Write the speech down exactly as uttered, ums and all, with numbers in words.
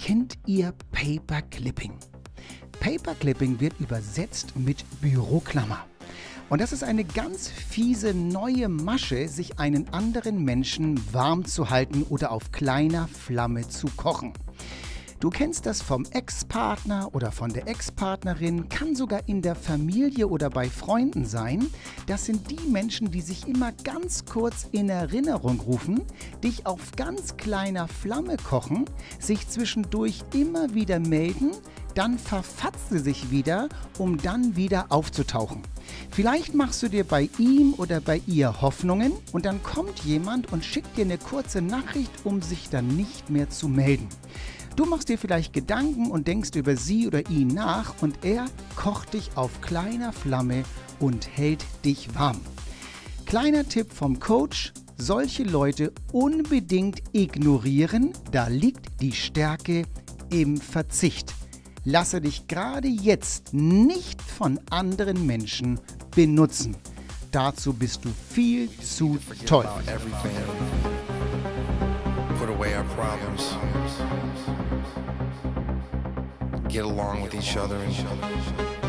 Kennt ihr Paperclipping? Paperclipping wird übersetzt mit Büroklammer. Und das ist eine ganz fiese neue Masche, sich einen anderen Menschen warm zu halten oder auf kleiner Flamme zu kochen. Du kennst das vom Ex-Partner oder von der Ex-Partnerin, kann sogar in der Familie oder bei Freunden sein. Das sind die Menschen, die sich immer ganz kurz in Erinnerung rufen, dich auf ganz kleiner Flamme kochen, sich zwischendurch immer wieder melden, dann verfatzt sie sich wieder, um dann wieder aufzutauchen. Vielleicht machst du dir bei ihm oder bei ihr Hoffnungen und dann kommt jemand und schickt dir eine kurze Nachricht, um sich dann nicht mehr zu melden. Du machst dir vielleicht Gedanken und denkst über sie oder ihn nach und er kocht dich auf kleiner Flamme und hält dich warm. Kleiner Tipp vom Coach: Solche Leute unbedingt ignorieren, da liegt die Stärke im Verzicht. Lasse dich gerade jetzt nicht von anderen Menschen benutzen. Dazu bist du viel zu toll. Put away our problems. Get along with each other and